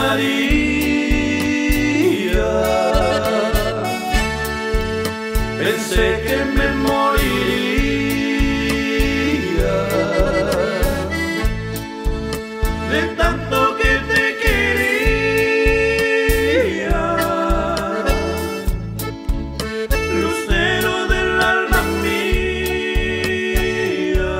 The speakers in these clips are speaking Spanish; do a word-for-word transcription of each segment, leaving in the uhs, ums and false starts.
daría. Pensé que me moriría de tanto que te quería. Lucero del alma mía,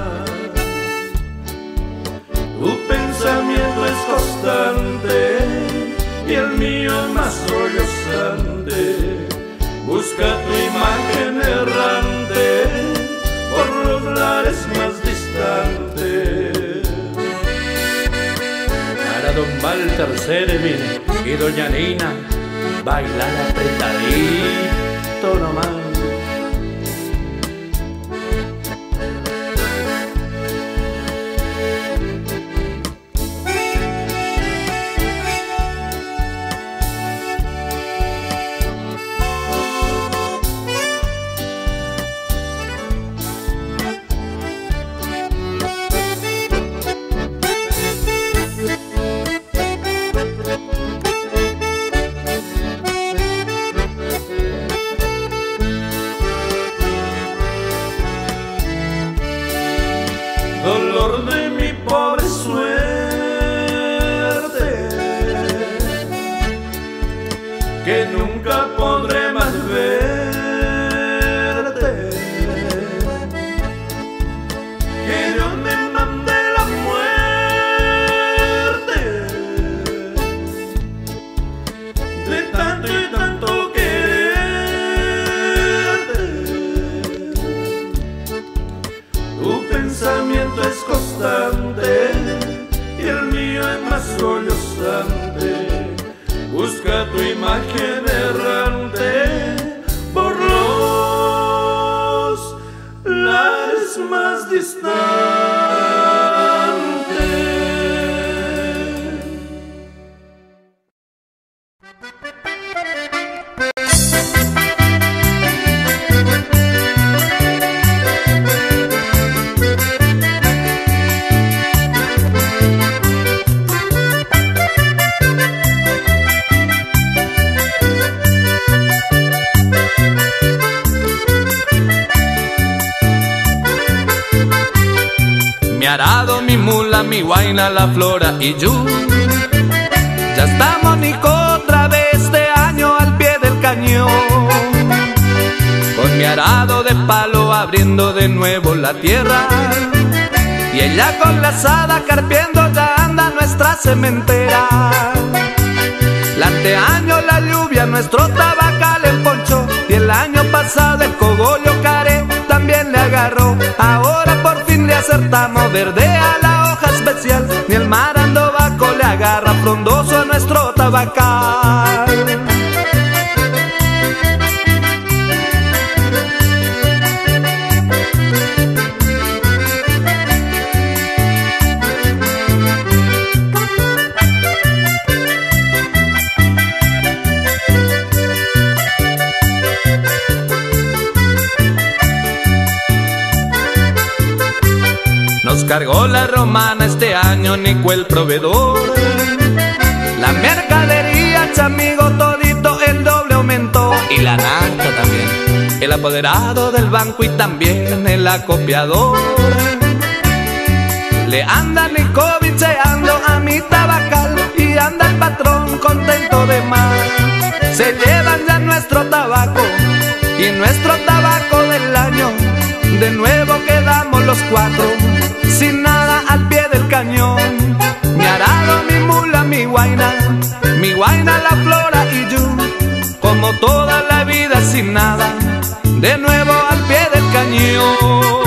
tu pensamiento es constante y el mío es más sollozante. Busca tu imagen errante por los lares más distantes. Para don Walter Servín y doña Nina, bailar apretadito nomás. Dolor de mi pobre suerte, que nunca podré más verte. Que Dios me mande la muerte de tanto y tanto quererte. Tu pensamiento es constante y el mío es más sollozante. Busca tu imagen errante por los lares más distantes. Mi arado, mi mula, mi guaina, la flora y yo ya estamos Nico otra vez este año al pie del cañón. Con mi arado de palo abriendo de nuevo la tierra y ella con la azada carpiendo ya anda nuestra cementera. El anteaño la lluvia nuestro tabacal emponchó y el año pasado el cogollo care también le agarró. Ahora por fin le acertamos verde a la hoja especial, ni el marandobaco le agarra frondoso a nuestro tabacal. Nos cargó la romana este año Nico el proveedor. La mercadería, chamigo, todito el doble aumentó. Y la nafta también, el apoderado del banco y también el acopiador. Le anda Nico bicheando a mi tabacal y anda el patrón contento de más. Se llevan ya nuestro tabaco y nuestro tabaco del año. De nuevo quedamos los cuatro sin nada al pie del cañón. Mi arado, mi mula, mi guaina, mi guaina, la flora y yo, como toda la vida sin nada, de nuevo al pie del cañón.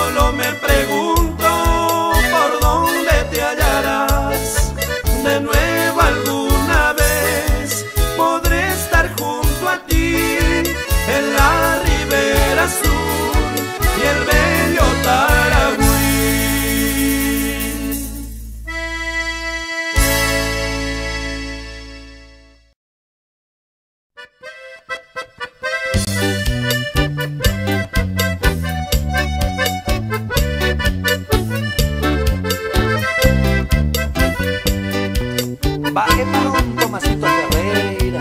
Solo me pregunto por dónde te hallarás de nuevo alguna vez. Podré estar junto a ti en la ribera sur y el bello Taragüí. Baje para Tomasito Ferreira.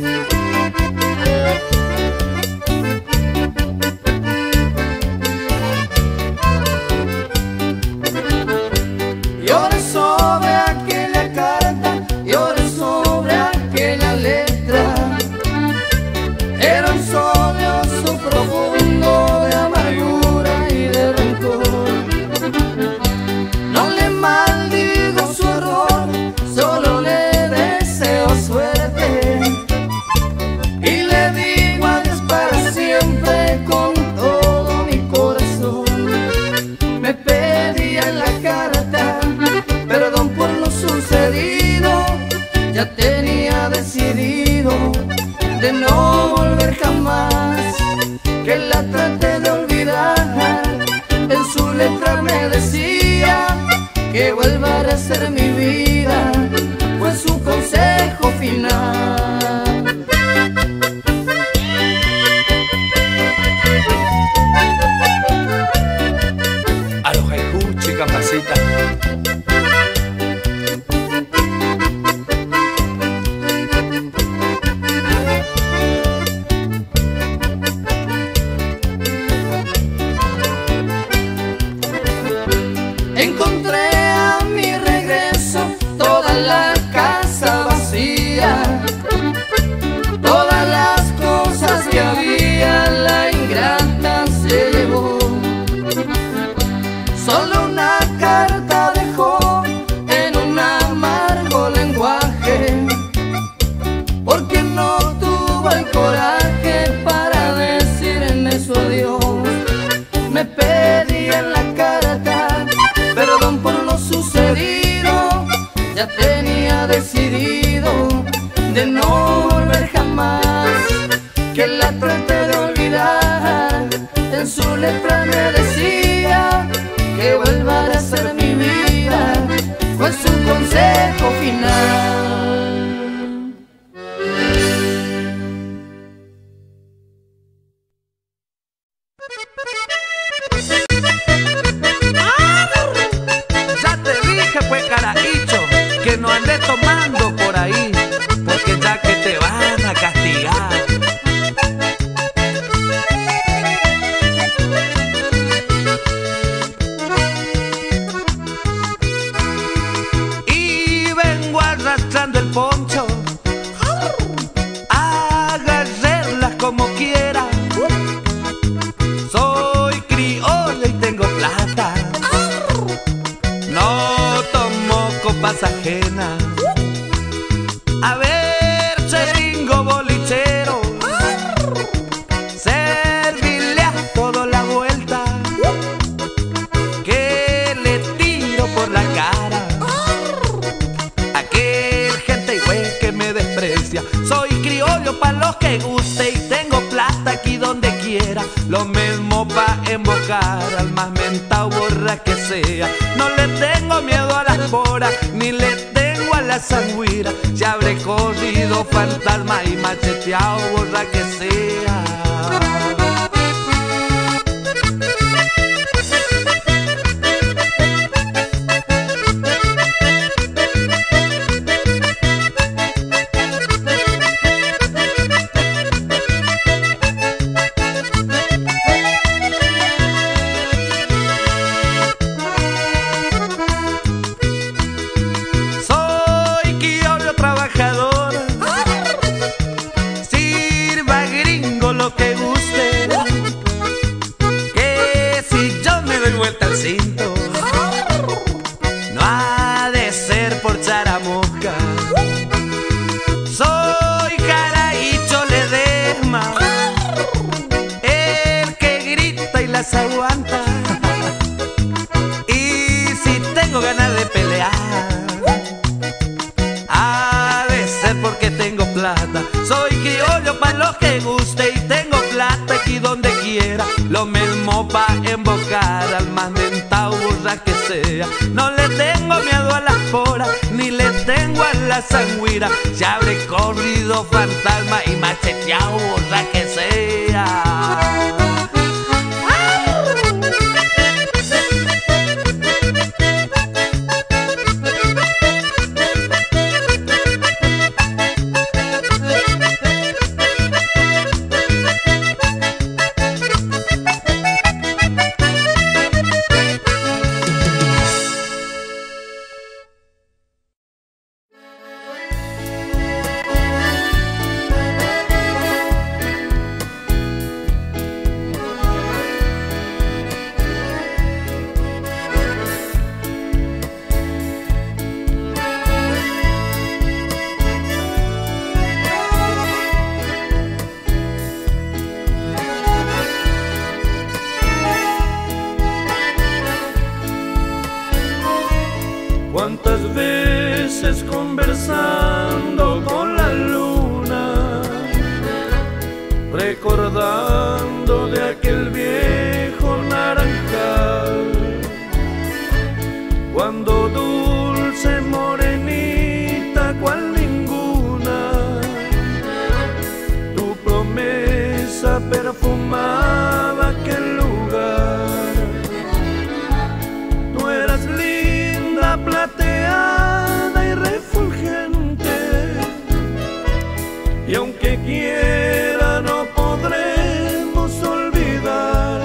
Lloré sobre aquella carta, lloré sobre aquella letra. Era un sollozo profundo de amargura y de rencor. No le maldigo su error, solo le deseo suerte. Y le digo adiós para siempre con todo mi corazón. Me pedía en la carta perdón por lo sucedido. Ya tenía decidido de no volver jamás. Que la traté de olvidar. En su letra me decía que vuelva a ser mi vida. Fue su consejo final. A los jaicuchi, capacita. Encontré a mi regreso toda la casa vacía. Todas las cosas que había la ingrata se llevó. Solo una carta dejó en un amargo lenguaje, porque no tuvo el coraje para decirme su adiós. Me pedía en la carta perdón por lo sucedido. Ya tenía decidido de no volver jamás. Que la traté de olvidar. En su letra me decía que vuelva a ser mi vida. Fue su consejo final. Ya te dije, pues, carajicho, que no andes tomando por ahí, porque ya que te van a castigar. Y vengo arrastrando el poncho, agarrarlas como quiera. Soy criolla y tengo plata, no tomo copas ajenas. A ver, cheringo bolichero, servirle a todo la vuelta, que le tiro por la cara aquel gente y güey que me desprecia. Soy criollo pa' los que guste y tengo plata aquí donde quiera. Lo mismo pa' embocar al más mentao borra que sea. No le tengo miedo a las poras, ni le tengo a la sangüira. Si habré corrido fantasma y macheteado borra que sea. Soy criollo trabajador, sirva gringo atenta o burra que sea. No le tengo miedo a la pora, ni le tengo a la sangüira. Se abre corrido fantasma y macheteado burra que sea. Cuántas veces conversando con la luna, recordando de aquel viejo naranjal, cuando dulce morenita cual ninguna, tu promesa perfumaba aquel lugar. Tú eras linda, plateada y refulgente, y aunque quiera no podremos olvidar.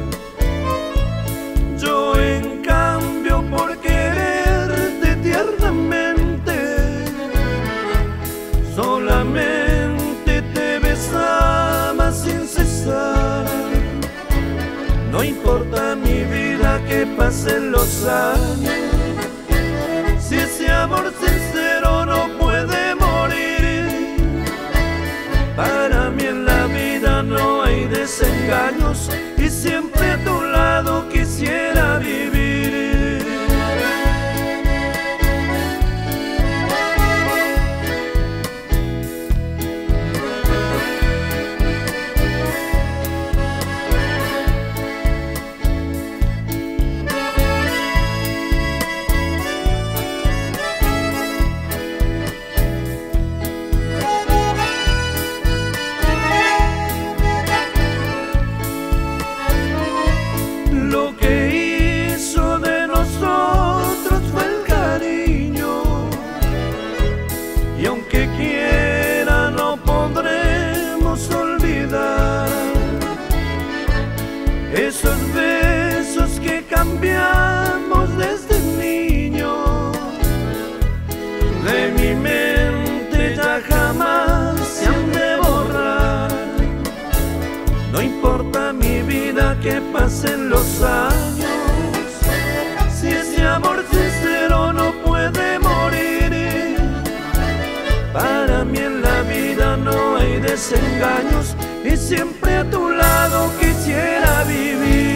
Yo en cambio por quererte tiernamente solamente te besaba sin cesar. No importa mi vida que pasen los años, si ese amor sincero no puede morir. Para mí en la vida no hay desengaños y siempre a tu lado quisiera vivir. Lo que hizo de nosotros fue el cariño, y aunque quiera no podremos olvidar esos besos que cambiamos desde niños. De mi mente ya jamás se han de borrar. No importa mi vida que pasen los años, si ese amor sincero no puede morir. Para mí en la vida no hay desengaños y siempre a tu lado quisiera vivir.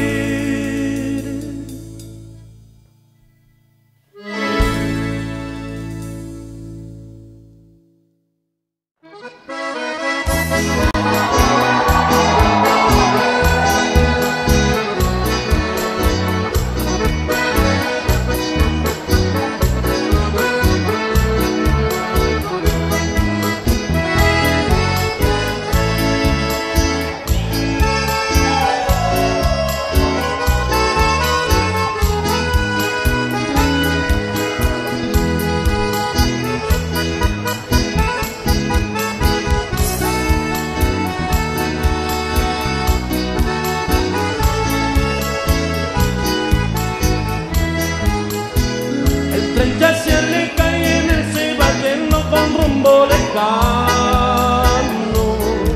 Ya se aleja y en él se va yendo con rumbo lejano,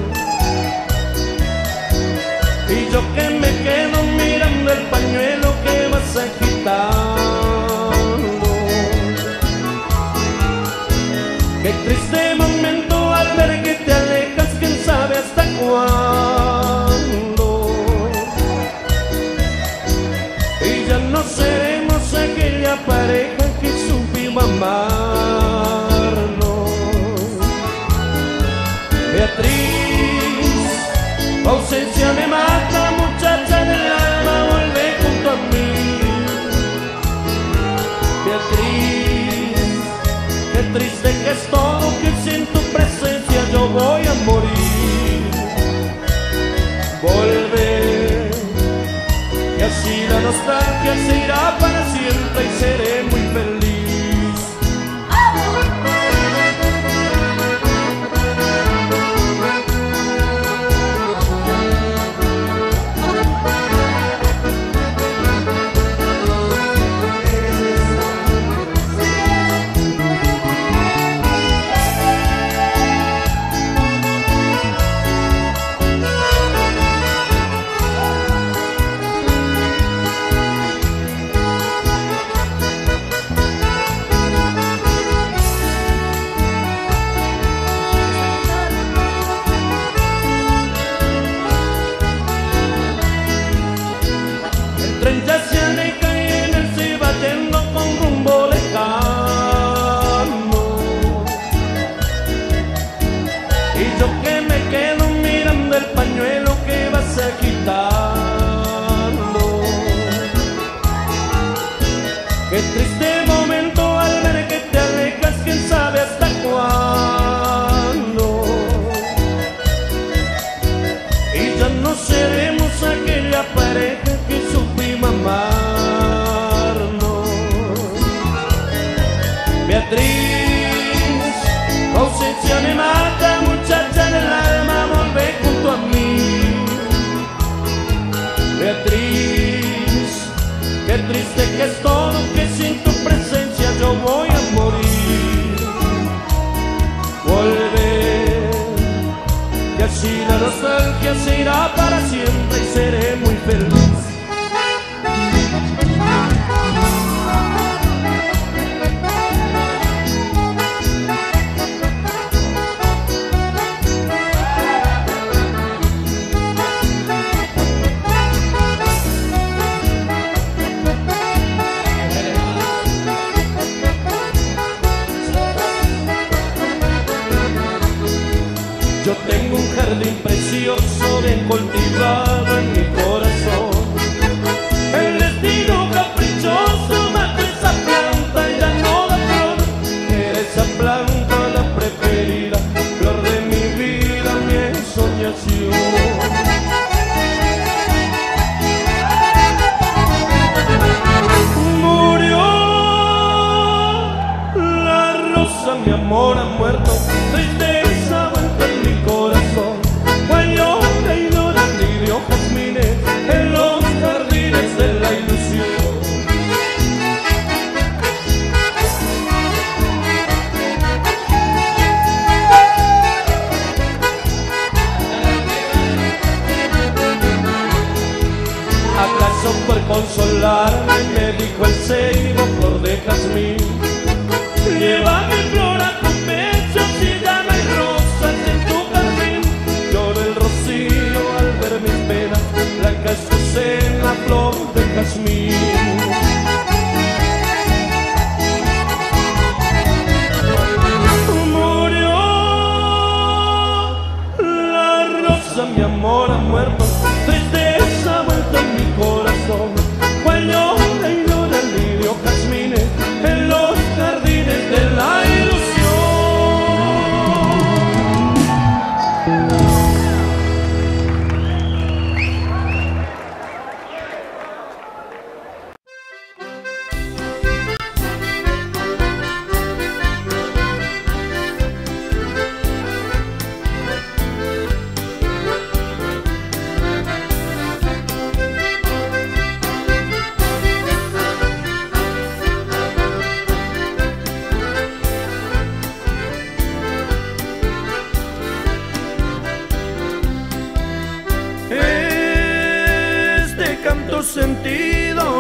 y yo que me quedo mirando el pañuelo que vas agitando. Qué triste momento al ver que te alejas, quién sabe hasta cuándo, y ya no seremos aquella pareja que supimos amarnos. Beatriz, tu ausencia me mata, muchacha del alma, vuelve junto a mí. la nostalgia se irá para siempre y seré muy feliz. Qué triste momento al ver que te alejas, quién sabe hasta cuándo. Y ya no seremos aquella pareja que supimos amarnos. Beatriz, tu ausencia me mata, muchacha en el alma, volvé junto a mí. Beatriz, qué triste que es todo, que sin tu presencia yo voy a morir. Volver, que así la nostalgia se irá para siempre y seré muy feliz. Yo tengo un jardín precioso bien cultivado en mi corazón. El destino caprichoso mató esa planta y ya no da flor. Era esa planta la preferida, flor de mi vida, mi ensoñación. Murió la rosa, mi amor ha muerto. Tristeza vuelta en mi corazón. Guayó, caída, lirio, jazmines en los jardines de la ilusión. ¿Acaso por consolarme me dijo el ceibo flor de jazmín? Llévame flor a tu pecho si ya no hay rosas en tu jardín. Llora el rocío al ver mis penas, blanca es tu cena, flor de jazmín. Murió la rosa, mi amor ha muerto. Tristeza vuelta en mi corazón. Cuando llora el lirio, jazmines en los jardines de la sentido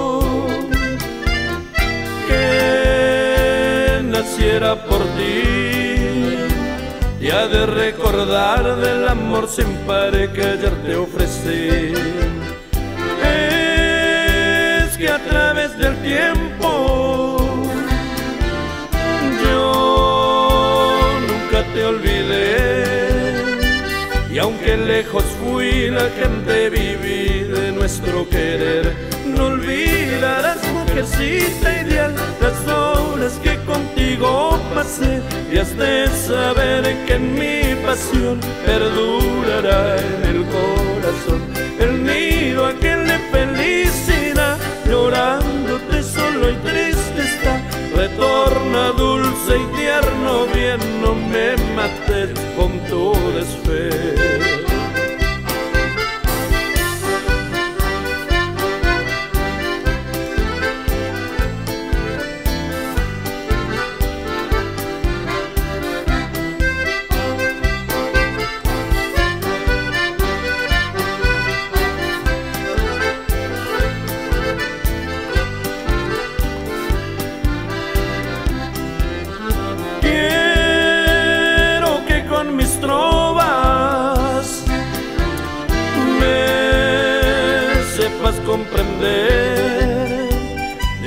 que naciera por ti y ha de recordar del amor sin par que ayer te ofrecí. Es que a través del tiempo yo nunca te olvidé y aunque lejos fui la gente viví de nuestro querer. No olvidarás, mujercita ideal, las horas que contigo pasé y has de saber que mi pasión perdurará en el corazón. El nido aquel de felicidad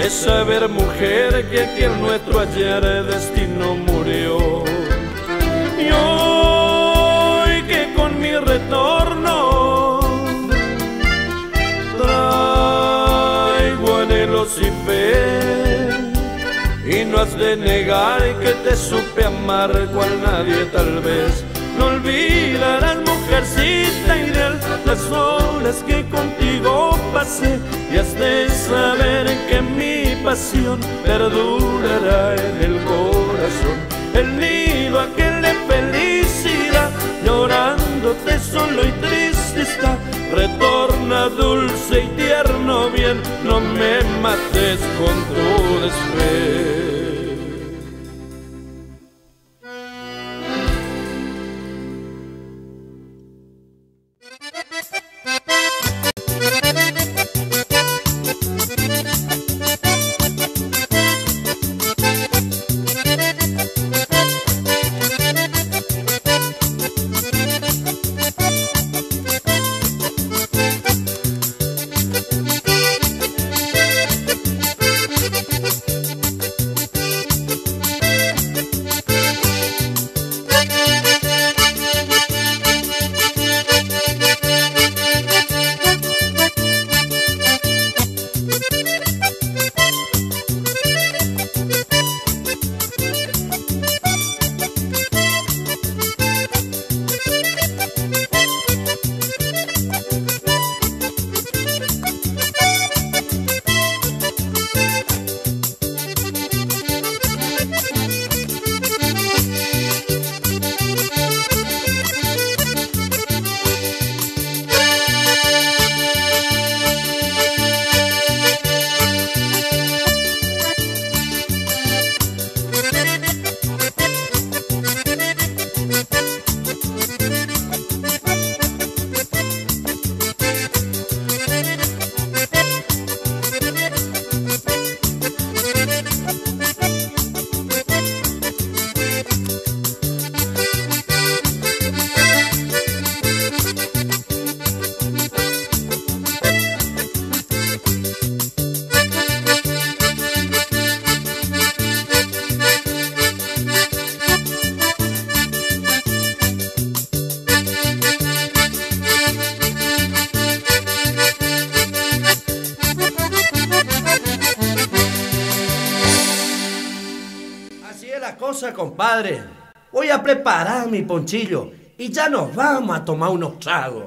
de saber, mujer, que aquí el nuestro ayer destino murió. Y hoy que con mi retorno traigo anhelos y fe, y no has de negar que te supe amar cual nadie tal vez. No olvidarás, mujercita ideal, las horas que contigo pasé, y has de saber que mi pasión perdurará en el corazón. El nido aquel de felicidad, llorándote solo y triste está. Retorna dulce y tierno bien, no me mates con tu desprecio. Compadre, voy a preparar mi ponchillo y ya nos vamos a tomar unos tragos.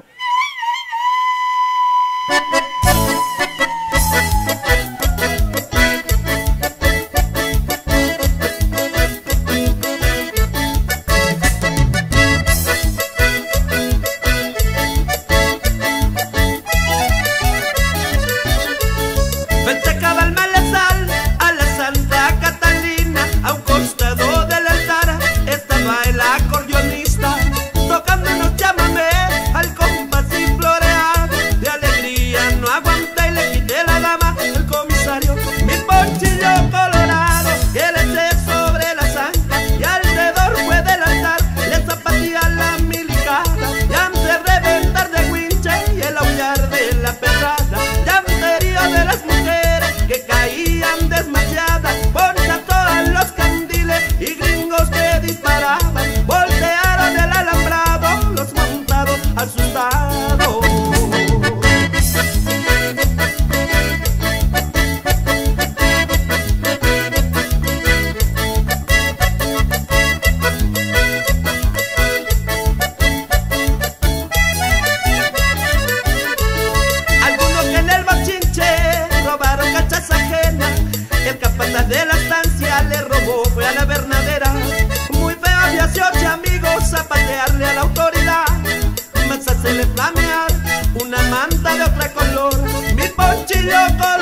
De la estancia le robó, fue a la Bernadera. Muy feo había ocho amigos a patearle a la autoridad. Más hacerle flamear una manta de otra color. Mi ponchillo color